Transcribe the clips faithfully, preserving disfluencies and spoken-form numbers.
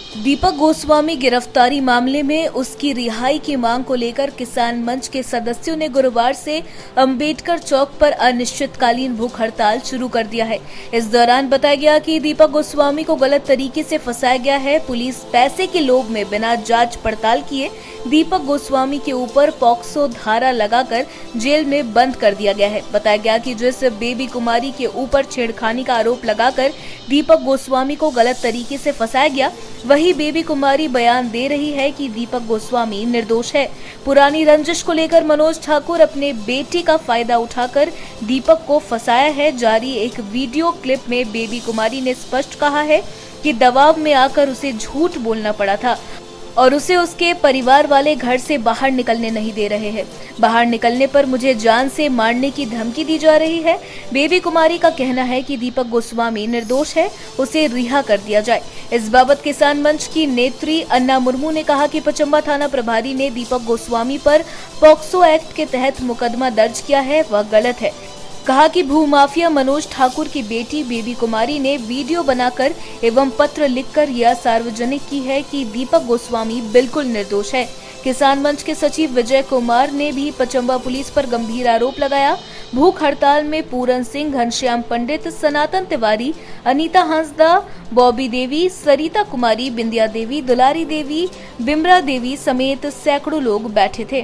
दीपक गोस्वामी गिरफ्तारी मामले में उसकी रिहाई की मांग को लेकर किसान मंच के सदस्यों ने गुरुवार से अंबेडकर चौक पर अनिश्चितकालीन भूख हड़ताल शुरू कर दिया है। इस दौरान बताया गया कि दीपक गोस्वामी को गलत तरीके से फंसाया गया है। पुलिस पैसे के लोभ में बिना जांच पड़ताल किए दीपक गोस्वामी के ऊपर पॉक्सो धारा लगाकर जेल में बंद कर दिया गया है। बताया गया कि जिस बेबी कुमारी के ऊपर छेड़खानी का आरोप लगाकर दीपक गोस्वामी को गलत तरीके से फंसाया गया, वही बेबी कुमारी बयान दे रही है कि दीपक गोस्वामी निर्दोष है। पुरानी रंजिश को लेकर मनोज ठाकुर अपने बेटी का फायदा उठाकर दीपक को फंसाया है। जारी एक वीडियो क्लिप में बेबी कुमारी ने स्पष्ट कहा है कि दबाव में आकर उसे झूठ बोलना पड़ा था और उसे उसके परिवार वाले घर से बाहर निकलने नहीं दे रहे हैं। बाहर निकलने पर मुझे जान से मारने की धमकी दी जा रही है। बेबी कुमारी का कहना है कि दीपक गोस्वामी निर्दोष है, उसे रिहा कर दिया जाए। इस बाबत किसान मंच की नेत्री अन्ना मुर्मू ने कहा कि पचम्बा थाना प्रभारी ने दीपक गोस्वामी पर पॉक्सो एक्ट के तहत मुकदमा दर्ज किया है, वह गलत है। कहा कि भूमाफिया मनोज ठाकुर की बेटी बेबी कुमारी ने वीडियो बनाकर एवं पत्र लिखकर यह सार्वजनिक की है कि दीपक गोस्वामी बिल्कुल निर्दोष है। किसान मंच के सचिव विजय कुमार ने भी पचम्बा पुलिस पर गंभीर आरोप लगाया। भूख हड़ताल में पूरन सिंह, घनश्याम पंडित, सनातन तिवारी, अनीता हंसदा, बॉबी देवी, सरिता कुमारी, बिंदिया देवी, दुलारी देवी, बिमरा देवी समेत सैकड़ों लोग बैठे थे।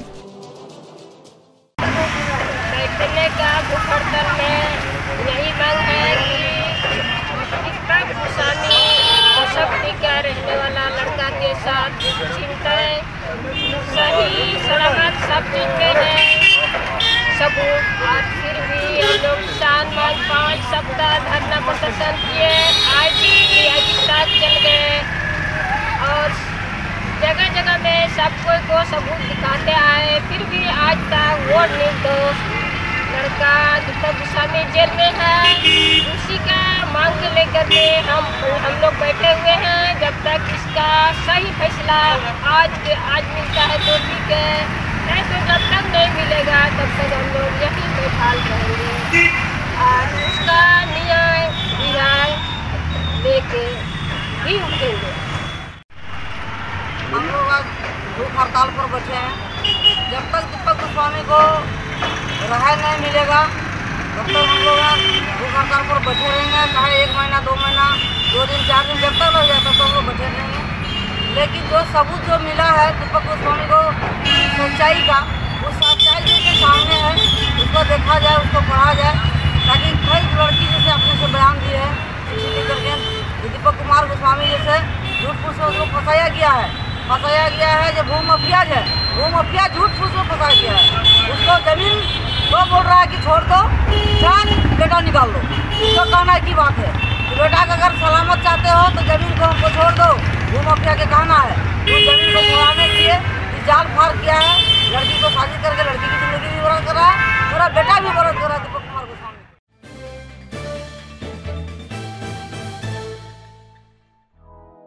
का भूख हड़ताल में यही मांग है कि दीपक गोस्वामी शक्ति का रहने वाला लड़का के साथ चिंताएं सही सलामत सब चीज में है सबूत। और फिर भी हम लोग किसान मंच पाँच सप्ताह धरना प्रदर्शन किए, आज भी अभी तक चल गए और जगह जगह में सबको को सबूत दिखाते आए, फिर भी आज तक वो निर्दोष लड़का दीपक गोस्वामी जेल में है। उसी का मांग लेकर के हम हम लोग बैठे हुए हैं। जब तक इसका सही फैसला आज के आज मिलता है तो ठीक है, नहीं तो जब तक नहीं मिलेगा तब तक हम लोग यहीं बैठाल रहेंगे और उसका न्याय न्याय लेके ही उठेंगे। हम लोग आज भूख हड़ताल पर बैठे हैं। जब तक दीपक गोस्वामी को राहत नहीं मिलेगा तब तक हम लोग भूख हड़ताल पर बैठे रहेंगे, चाहे एक महीना दो महीना दो दिन चार दिन जब तक लग जाए तब तक हम लोग बैठे रहेंगे। लेकिन जो सबूत जो मिला है दीपक गोस्वामी को सच्चाई का, उस सच्चाई के सामने है, उसको देखा जाए, उसको पढ़ा जाए, ताकि कई लड़की जैसे अपने से बयान दिए है इसी करके दीपक कुमार गोस्वामी जैसे झूठ फूस में उसको फंसाया गया है फंसाया गया है जो भूमाफिया है भूमाफिया झूठ फूस में फंसाया गया है। उसको जमीन वो बोल रहा है कि छोड़ दो, जान बेटा निकाल दो। उसको कहना की बात है कि बेटा का अगर सलामत चाहते हो तो जमीन को हमको छोड़ दो। भूमाफिया के कहना है वो जमीन को छुड़ाने के लिए जाल फाड़ किया है, लड़की को शादी करके लड़की की जिंदगी भी बर्बाद कर रहा है, पूरा बेटा भी बर्बाद